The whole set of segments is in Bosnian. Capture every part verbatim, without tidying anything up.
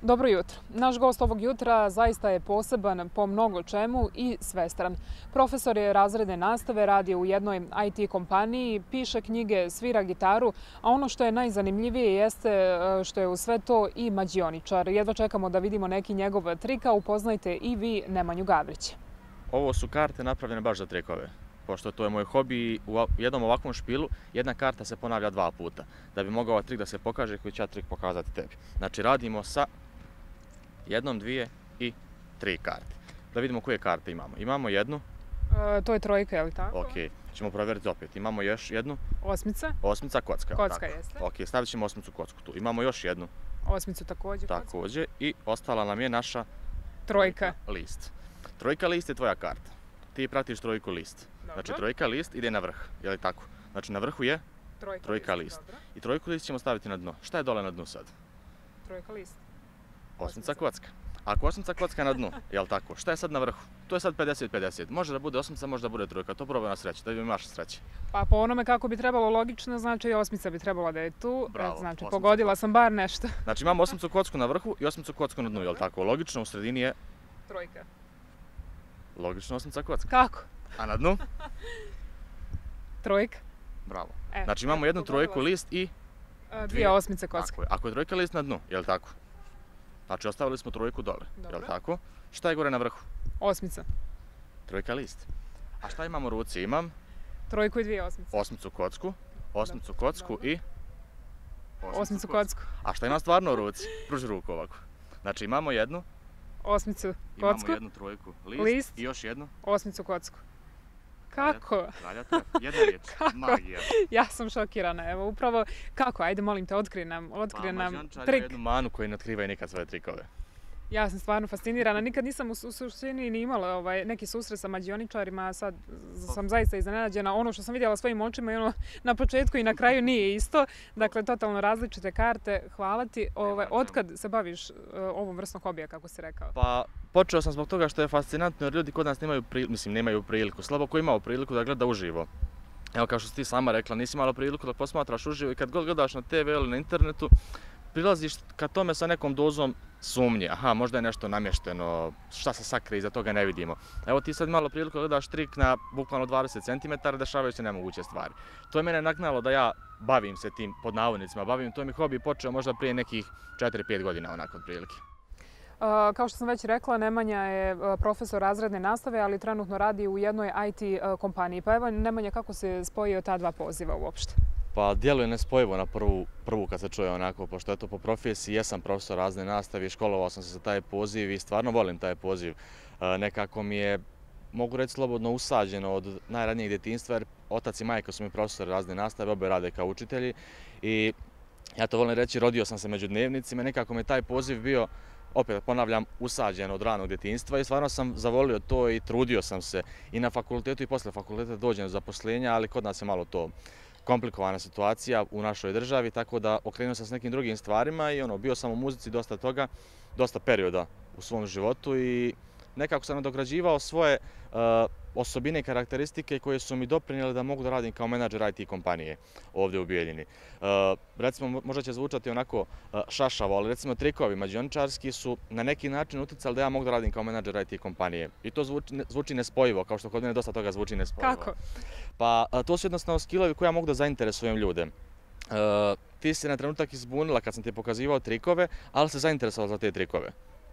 Dobro jutro. Naš gost ovog jutra zaista je poseban po mnogo čemu i svestran. Profesor je razredne nastave, radi u jednoj I T kompaniji, piše knjige, svira gitaru, a ono što je najzanimljivije jeste što je u sve to i mađioničar. Jedva čekamo da vidimo neki njegov trik, a upoznajte i vi Nemanju Gavrića. Ovo su karte napravljene baš za trikove. Pošto to je moj hobi, u jednom ovakvom špilu jedna karta se ponavlja dva puta. Da bi mogao trik da se pokaže, koji ću ja trik pokazati tebi. Znači radimo sa jednom, dvije i tri karte. Da vidimo koje karte imamo. Imamo jednu. E, to je trojka, je li tako? Ok, ćemo provjeriti opet. Imamo još jednu. Osmica? Osmica, kocka. Kocka jeste. Ok, stavit ćemo osmicu kocku tu. Imamo još jednu. Osmicu također. Također. I ostala nam je naša trojka. List. Trojka list je tvoja karta. Ti pratiš trojku list. Dobro. Znači trojka list ide na vrh, je li tako? Znači na vrhu je Trojka, trojka list. list. I trojku list ćemo staviti na dno. Šta je dole na dnu sad? Trojka list. Osmica kocka. Ako osmica kocka na dnu, je li tako? Šta je sad na vrhu? To je sad pedeset pedeset. Može da bude osmica, može da bude trojka. To probaj na sreću, da imaš sreće. Pa po onome kako bi trebalo logično, znači i osmica bi trebala da je tu. Bravo, Znači osmica pogodila kocka. sam bar nešto. Znači imamo osmicu kocku na vrhu i osmicu kocku na dnu, je li tako? Logično u sredini je Trojka. logično osmica kocka. Kako? A na dnu? Trojka. Bravo. E, Znači imamo eto, jednu pogodila trojku sam. list i E, Dvije osmice kocka. Tako je. Ako je trojka list na dnu, je li tako? Znači ostavili smo trojku dole, je Dobro. li tako? Šta je gore na vrhu? Osmica. Trojka list. A šta imam u ruci? Imam Trojku i dvije osmice. osmicu kocku, osmicu kocku Dobro. i Osmicu kocku. A šta imam stvarno u ruci? Pruži ruku ovako. Znači imamo jednu, Osmicu kocku. imamo jednu trojku list, List. i još jednu. Osmicu kocku. Kako? Valja tref. Jedna riječ. Kako? Magija. Ja sam šokirana. Evo upravo kako? Ajde molim te, otkri nam, otkri Pa nam Mađioničar ima trik. jednu manu koji ne otkrivaju nikad svoje trikove. Ja sam stvarno fascinirana. Nikad nisam u u suštini ni imala ovaj, neki susret sa mađioničarima, a sad sam zaista iznenađena. Ono što sam vidjela svojim očima i ono na početku i na kraju nije isto. Dakle, totalno različite karte. Hvala ti. Ovaj, otkad se baviš uh, ovom vrstom hobija, kako si rekao? Pa počeo sam zbog toga što je fascinantno jer ljudi kod nas nemaju priliku, mislim nemaju priliku, slabo ko imao priliku da gleda uživo. Evo kao što si ti sama rekla, nisi imala priliku da posmatraš uživo i kad god gledaš na te ve ili na internetu, prilaziš ka tome sa nekom dozom sumnje. Aha, možda je nešto namješteno, šta se sakrije iza toga ne vidimo. Evo ti sad malo priliku da gledaš trik na bukvalno dvadeset centimetara, dešavaju se nemoguće stvari. To je mene nagnalo da ja bavim se tim pod navodnicima, bavim, to mi hobi počeo možda prije nekih četiri pet godina onako otprilike. Uh, kao što sam već rekla, Nemanja je uh, profesor razredne nastave, ali trenutno radi u jednoj I T uh, kompaniji. Pa evo, Nemanja, kako se spojio ta dva poziva uopšte? Pa djeluje nespojivo na prvu, prvu kad se čuje onako, pošto eto po profesiji jesam profesor razredne nastave i školovao sam se za taj poziv i stvarno volim taj poziv. E, nekako mi je, mogu reći slobodno, usađeno od najranijeg djetinjstva jer otac i majka su mi profesori razredne nastave, obe rade kao učitelji i ja to volim reći, rodio sam se među dnevnicima i nekako mi je taj poziv bio, opet ponavljam, usađen od ranog djetinjstva i stvarno sam zavolio to i trudio sam se i na fakultetu i posle fakulteta dođem do zaposlenja, ali kod nas je malo to komplikovana situacija u našoj državi, tako da okrenuo sam s nekim drugim stvarima i ono, bio sam u muzici dosta toga, dosta perioda u svom životu i nekako sam nadograđivao svoje uh, osobine i karakteristike koje su mi doprinijele da mogu da radim kao menadžer I T kompanije ovdje u Bijeljini. Uh, recimo, možda će zvučati onako uh, šašavo, ali recimo trikovi mađioničarski su na neki način uticali da ja mogu da radim kao menadžer I T kompanije. I to zvuči, zvuči nespojivo, kao što kod mene dosta toga zvuči nespojivo. Kako? Pa uh, to su jednostavno skillovi koje ja mogu da zainteresujem ljude. Uh, ti si na trenutak izbunila kad sam ti pokazivao trikove, ali se zainteresovao za te trikove.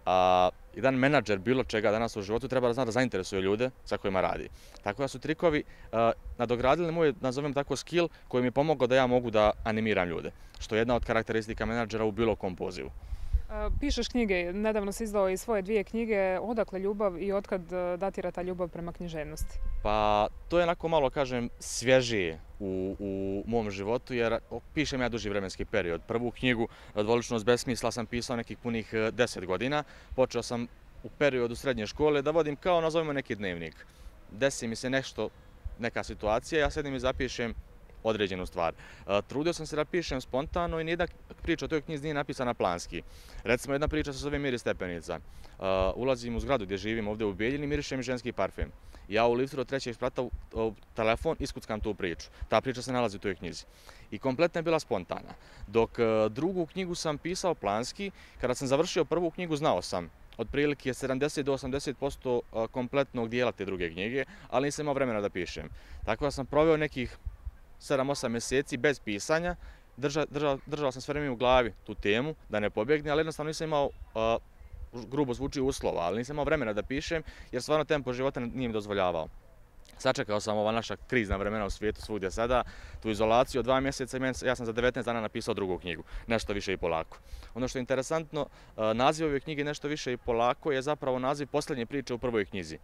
A jedan menadžer bilo čega danas u životu treba da zna da zainteresuje ljude sa kojima radi. Tako da su trikovi uh, nadogradili moj, nazovem tako, skill koji mi je pomogao da ja mogu da animiram ljude, što je jedna od karakteristika menadžera u bilo kom pozivu. Uh, pišeš knjige, nedavno si izdao i svoje dvije knjige. Odakle ljubav i otkad uh, datira ta ljubav prema književnosti? Pa to je onako malo, kažem, svježije u, u mom životu jer pišem ja duži vremenski period. Prvu knjigu Dvoličnost bez smisla sam pisao nekih punih deset godina. Počeo sam u periodu srednje škole da vodim kao, nazovimo, neki dnevnik. Desi mi se nešto, neka situacija, ja sedim i zapišem određenu stvar. Trudio sam se da pišem spontano i nijedna priča o toj knjizi nije napisana planski. Recimo, jedna priča se zove Miris stepenica. Ulazim u zgradu gdje živim ovdje u Bijeljini, miriše mi ženski parfem. Ja u liftu od trećeg sprata u telefon iskuckam tu priču. Ta priča se nalazi u toj knjizi. I kompletna je bila spontana. Dok drugu knjigu sam pisao planski, kada sam završio prvu knjigu znao sam otprilike sedamdeset do osamdeset posto kompletnog dijela te druge knjige, ali nisam imao vremena da pišem. Tako da sam proveo nekih sedam osam mjeseci bez pisanja, drža, drža, držao sam sve vreme u glavi tu temu, da ne pobjegne, ali jednostavno nisam imao, uh, grubo zvuči uslova, ali nisam imao vremena da pišem, jer stvarno tempo života nije mi dozvoljavao. Sačekao sam ova naša krizna vremena u svijetu, svugdje sada, tu izolaciju od dva mjeseca i ja sam za devetnaest dana napisao drugu knjigu, Nešto više i polako. Ono što je interesantno, naziv ove knjige Nešto više i polako je zapravo naziv posljednje priče u prvoj knjizi.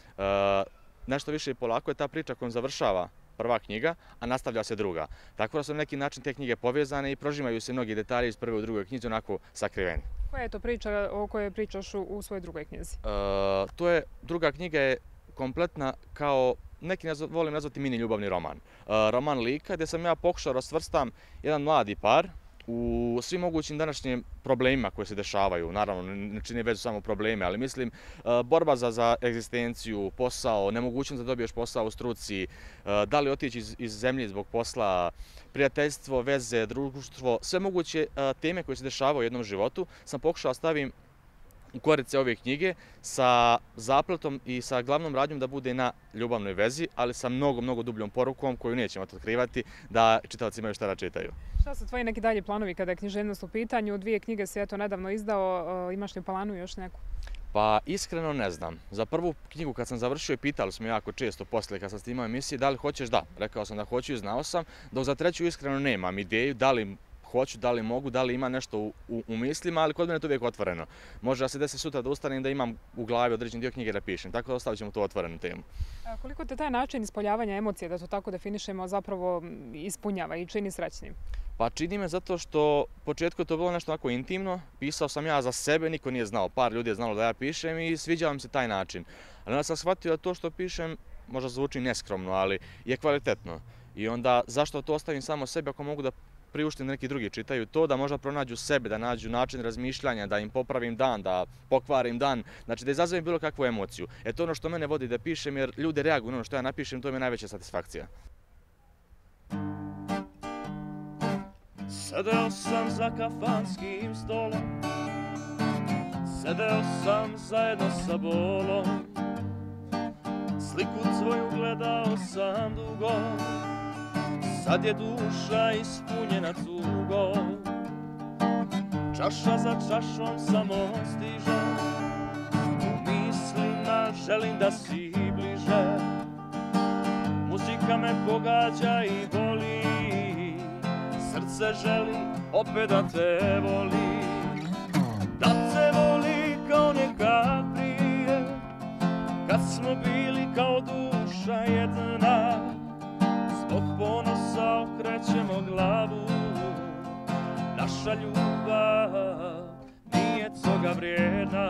Nešto više i polako je ta priča kojom završava prva knjiga, a nastavlja se druga. Tako da su na neki način te knjige povezane i prožimaju se mnogi detalji iz prve u drugoj knjizi onako sakriveni. Koja je to priča o kojoj pričaš u, u svojoj drugoj knjizi? E, to je, druga knjiga je kompletna kao, neki nazv, volim nazvati mini ljubavni roman. E, roman lika gdje sam ja pokušao rasvrstam jedan mladi par u svim mogućim današnjim problemima koje se dešavaju. Naravno, ne čini vezu samo probleme, ali mislim borba za, za egzistenciju, posao, nemogućnost da dobiješ posao u struci, da li otići iz, iz zemlje zbog posla, prijateljstvo, veze, društvo, sve moguće teme koje se dešavaju u jednom životu sam pokušao stavim u korice ove knjige sa zapletom i sa glavnom radnjom da bude na ljubavnoj vezi, ali sa mnogo, mnogo dubljom porukom koju nećemo otkrivati da čitavci imaju šta da čitaju. Šta su tvoji neki dalje planovi kada je književnost u pitanju? Dvije knjige si eto nedavno izdao, imaš li u planu još neku? Pa iskreno ne znam. Za prvu knjigu kad sam završio i pitali smo jako često poslije kad sam snimao emisije da li hoćeš, da. Rekao sam da hoću i znao sam, dok za treću iskreno nemam ideju da li hoću, da li mogu, da li ima nešto u, u, u mislima, ali kod mene je to uvijek otvoreno. Može da se desi sutra da ustanem da imam u glavi određen dio knjige da pišem, tako da ostavit ćemo tu otvorenu temu. A koliko te taj način ispoljavanja emocije, da to tako definišemo, zapravo ispunjava i čini srećnim? Pa čini me zato što u početku je to bilo nešto onako intimno, pisao sam ja za sebe, niko nije znao, par ljudi je znalo da ja pišem i sviđao mi se taj način. Ali onda sam shvatio da to što pišem možda zvuči neskromno, ali je kvalitetno. I onda zašto to ostavim samo sebi ako mogu da priuštim da neki drugi čitaju to, da možda pronađu sebe, da nađu način razmišljanja, da im popravim dan, da pokvarim dan, znači da izazovem bilo kakvu emociju. E to ono što mene vodi da pišem, jer ljude reaguju na ono što ja napišem, to mi je najveća satisfakcija. Sedeo sam za kafanskim stolom, sedeo sam zajedno sa bolom, sliku tvoju gledao sam dugo, sad je duša ispunjena tugom, čaša za čašom samo stiže, u mislima želim da si bliže, muzika me pogađa i boli, srce želi opet da te voli, da te voli kao nekad prije, kad smo bili kao duša jedna, zbog ponosa okrećemo glavu, naša ljubav nije toga vrijedna.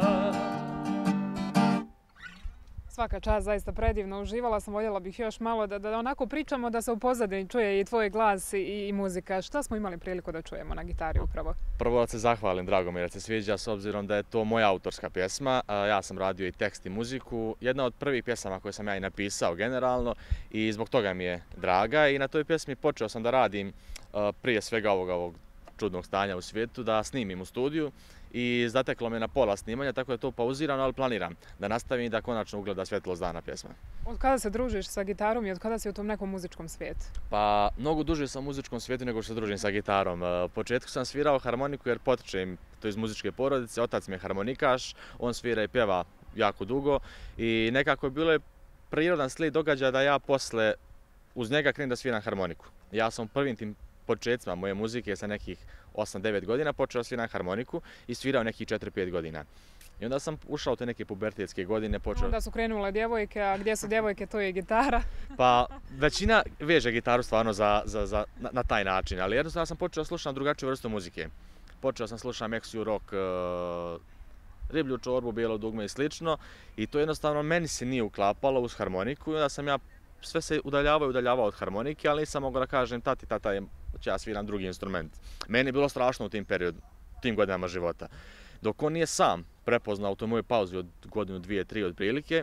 Svaka čast, zaista predivno, uživala sam, voljela bih još malo da, da onako pričamo, da se u pozadini čuje i tvoj glas i, i muzika. Šta smo imali priliku da čujemo na gitari upravo? Prvo da se zahvalim, drago mi je da se sviđa, s obzirom da je to moja autorska pjesma. Ja sam radio i tekst i muziku, jedna od prvih pjesama koje sam ja i napisao generalno i zbog toga mi je draga i na toj pjesmi počeo sam da radim prije svega ovog, ovog čudnog stanja u svijetu, da snimim u studiju i zateklo me na pola snimanja, tako je to pauzirano, ali planiram da nastavim i da konačno ugleda svjetlost dana pjesma. Od kada se družiš sa gitarom i od kada si u tom nekom muzičkom svijetu? Pa, mnogo duže sam u muzičkom svijetu nego što se družim sa gitarom. U početku sam svirao harmoniku jer potičem to iz muzičke porodice, otac mi je harmonikaš, on svira i pjeva jako dugo i nekako je bilo prirodan slijed događaja da ja posle uz njega krenem da sviram harmoniku. Ja sam prvim tim početcima moje muzike sa nekih osam devet godina počeo sviram harmoniku i svirao nekih četiri pet godina. I onda sam ušao u te neke pubertetske godine. Počeo... Onda su krenule djevojke, a gdje su djevojke, to je gitara. Pa većina veže gitaru stvarno za, za, za, na, na taj način, ali jednostavno sam počeo slušati drugačiju vrstu muzike. Počeo sam slušati Meksiju, rock, uh, riblju čorbu, bijelo dugme i slično i to jednostavno meni se nije uklapalo uz harmoniku i onda sam ja sve se udaljavao i udaljavao od harmonike, ali nisam mogao da kažem tati, tata, je, ja sviram drugi instrument. Meni je bilo strašno u tim periodu, tim godinama života. Dok on nije sam prepoznao u toj mojoj pauzi od godinu, dvije, tri otprilike,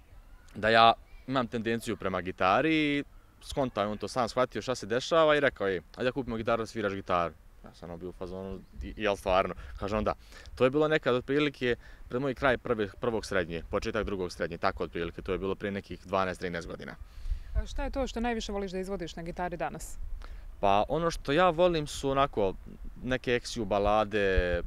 da ja imam tendenciju prema gitari i skontao je on to sam, shvatio šta se dešava i rekao je, ajde da kupimo gitaru da sviraš gitaru. Ja sam ono bio u fazonu, jel stvarno? Kaže on da. To je bilo nekad otprilike pred moj kraj prvi, prvog srednje, početak drugog srednje, tako otprilike. To je bilo prije nekih dvanaest trinaest godina. A šta je to što najviše voliš da izvodiš na gitari danas? Pa ono što ja volim su onako neke eksiju balade,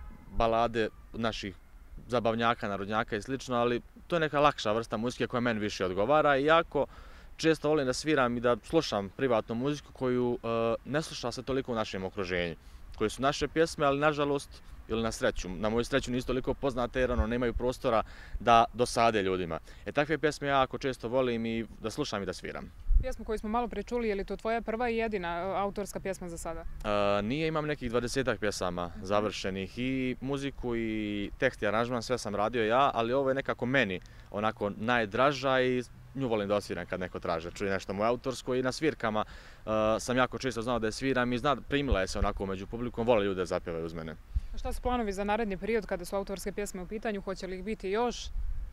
balade naših zabavnjaka, narodnjaka i slično, ali to je neka lakša vrsta muzike koja meni više odgovara i jako često volim da sviram i da slušam privatnu muziku koju e, ne sluša se toliko u našem okruženju. Koje su naše pjesme, ali nažalost, ili na sreću, na moju sreću nisu toliko poznate jer ono, nemaju prostora da dosade ljudima. E takve pjesme ja jako često volim i da slušam i da sviram. Pjesmu koju smo malo pričuli, je li to tvoja prva i jedina autorska pjesma za sada? E, nije, imam nekih dvadesetak pjesama završenih i muziku i tekst i aranžman, sve sam radio ja, ali ovo je nekako meni onako najdraža i nju volim da osviram kad neko traže, čuje nešto moje autorsko i na svirkama uh, sam jako često znao da je sviram i zna, primila je se onako među publikom, vole ljude da zapjevaju uz mene. A šta su planovi za naredni period kada su autorske pjesme u pitanju, hoće li ih biti još?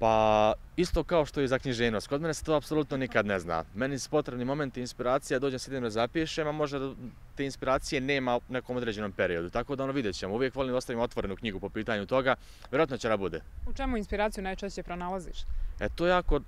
Pa isto kao što i za književnost, kod mene se to apsolutno nikad ne zna. Meni su potrebni momenti inspiracija, dođem se idem da zapišem, a možda te inspiracije nema u nekom određenom periodu, tako da ono vidjet ćemo. Uvijek volim da ostavim otvorenu knjigu po pitanju toga, vjerojatno će da bude. U čemu inspiraciju najčešće pronalaziš? E, to je jako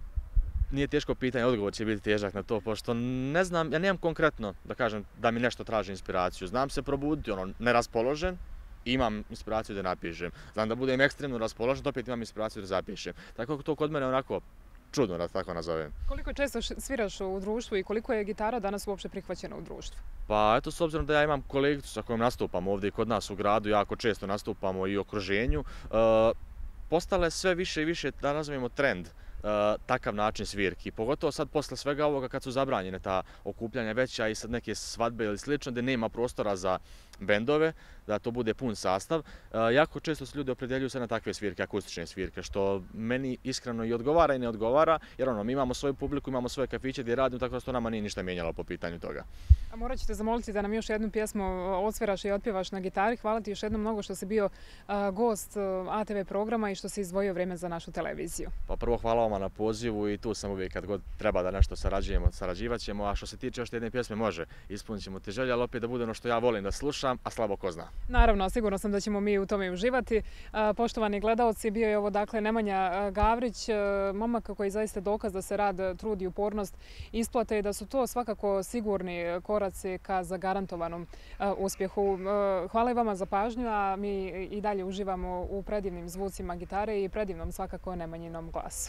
nije teško pitanje, odgovor će biti težak na to, pošto ne znam, ja nemam konkretno da kažem da mi nešto traži inspiraciju. Znam se probuditi, ono, neraspoložen, imam inspiraciju da napišem. Znam da budem ekstremno raspoložen, opet imam inspiraciju da zapišem. Tako to kod mene onako čudno da tako nazovem. Koliko često sviraš u društvu i koliko je gitara danas uopće prihvaćena u društvu? Pa eto, s obzirom da ja imam kolegicu sa kojom nastupam ovdje kod nas u gradu, jako često nastupamo i u okruženju, uh, postala je sve više i više, da nazovemo, trend. Uh, takav način svirki. Pogotovo sad posle svega ovoga kad su zabranjene ta okupljanja veća i sad neke svadbe ili slično gdje nema prostora za bendove, da to bude pun sastav. Uh, jako često se ljudi opredjeljuju se na takve svirke, akustične svirke, što meni iskreno i odgovara i ne odgovara, jer ono, mi imamo svoju publiku, imamo svoje kafiće gdje radimo, tako da to nama nije ništa mijenjalo po pitanju toga. A morat ćete zamoliti da nam još jednu pjesmu odsviraš i otpjevaš na gitari. Hvala ti još jednom mnogo što si bio uh, gost uh, A T V programa i što si izdvojio vrijeme za našu televiziju. Pa prvo hvala vama na pozivu i tu sam uvijek kad god treba da nešto sarađujemo, sarađivat ćemo, a što se tiče još jedne pjesme može, ispunit ćemo te želje, ali opet da bude ono što ja volim da slušam, a slabo ko zna. Naravno, sigurno sam da ćemo mi u tome uživati. Poštovani gledaoci, bio je ovo dakle Nemanja Gavrić, momak koji je zaista dokaz da se rad, trud i upornost isplate i da su to svakako sigurni koraci ka zagarantovanom uspjehu. Hvala i vama za pažnju, a mi i dalje uživamo u predivnim zvucima gitare i predivnom svakako Nemanjinom glasu.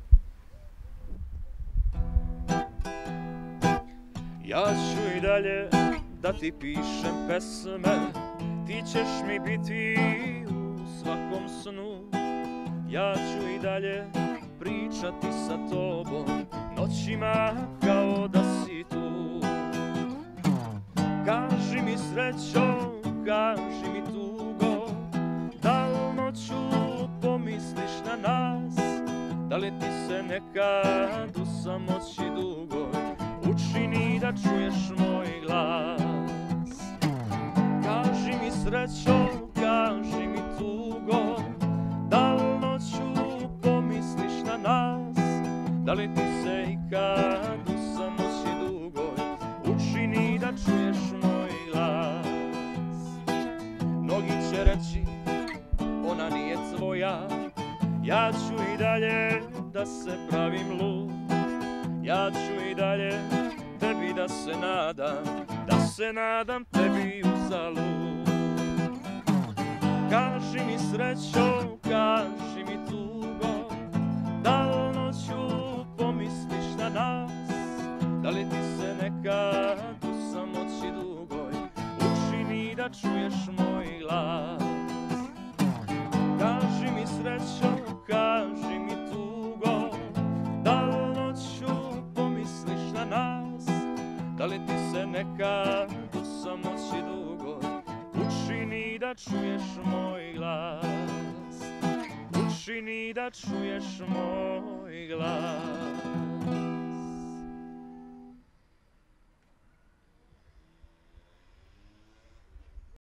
Ja ću i dalje da ti pišem pesme, ti ćeš mi biti u svakom snu. Ja ću i dalje pričati sa tobom noćima kao da si tu. Kaži mi srećo, kaži mi tugo, da li noću pomisliš na nas, da li ti se nekad u samoći dugoj učini da čuješ moj glas. Kaži mi srećo, kaži mi tugo, da li noću pomisliš na nas, da li ti se ikad u samoći dugoj učini da čuješ moj glas. Mnogi će reći, ona nije tvoja, ja ću i dalje da se pravim lud. Ja ću i dalje tebi da se nadam, da se nadam tebi uzalud. Kaži mi srećo, kaži mi tugo, da li noću pomisliš na nas, da li ti se nekad u samoći dugoj učini da čuješ moj glas. Kaži mi srećo, kaži mi tugo, da li noću pomisliš na nas, da li ti se nekad u samoći dugoj učini da čuješ moj glas, učini da čuješ moj glas.